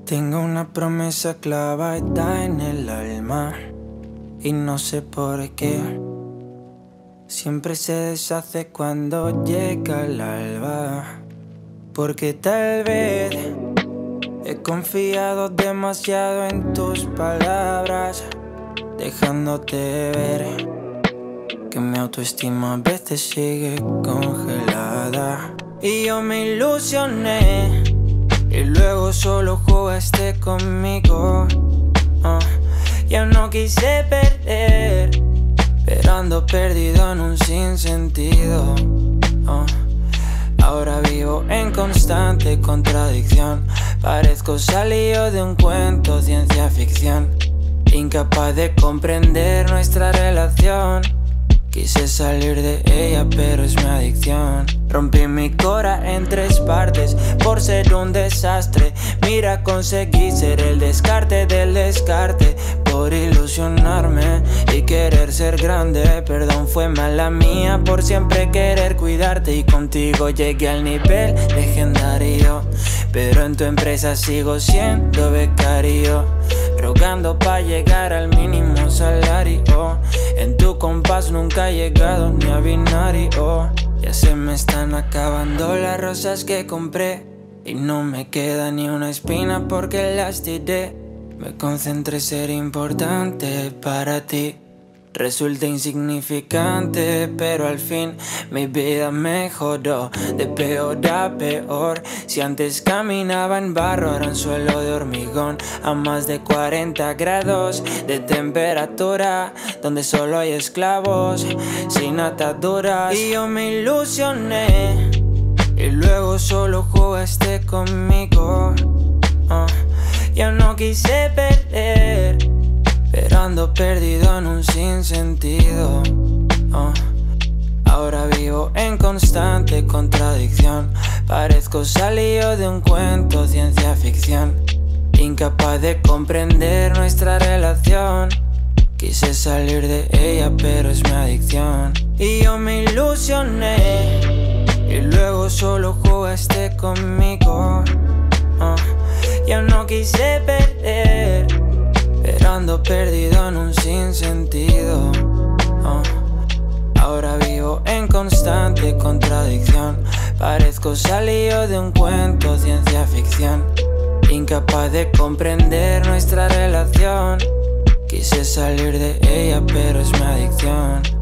Tengo una promesa clavada en el alma y no sé por qué. Siempre se deshace cuando llega el alba, porque tal vez he confiado demasiado en tus palabras, dejándote ver que mi autoestima a veces sigue congelada. Y yo me ilusioné y luego solo jugaste conmigo. Ya no quise perder, pero ando perdido en un sinsentido. Ahora vivo en constante contradicción. Parezco salido de un cuento, ciencia ficción. Incapaz de comprender nuestra relación. Quise salir de ella, pero es mi adicción. Rompí mi cora en 3 partes por ser un desastre. Mira, conseguí ser el descarte del descarte por ilusionarme y querer ser grande. Perdón, fue mala mía por siempre querer cuidarte. Y contigo llegué al nivel legendario, pero en tu empresa sigo siendo becario, rogando pa' llegar al mínimo salario. En tu compás nunca he llegado ni a binario. Ya se me están acabando las rosas que compré y no me queda ni una espina porque las tiré. Me concentré en ser importante para ti. Resulta insignificante, pero al fin mi vida mejoró de peor a peor. Si antes caminaba en barro, ahora en suelo de hormigón, a más de 40 grados de temperatura, donde solo hay esclavos sin ataduras. Y yo me ilusioné y luego solo jugaste conmigo. Ya no quise perder, pero ando perdido en un sinsentido. Ahora vivo en constante contradicción. Parezco salido de un cuento, ciencia ficción. Incapaz de comprender nuestra relación. Quise salir de ella, pero es mi adicción. Y yo me ilusioné y luego solo jugaste conmigo. Ya no quise perder, pero ando perdido en un sinsentido. Ahora vivo en constante contradicción. Parezco salido de un cuento, ciencia ficción. Incapaz de comprender nuestra relación. Quise salir de ella, pero es mi adicción.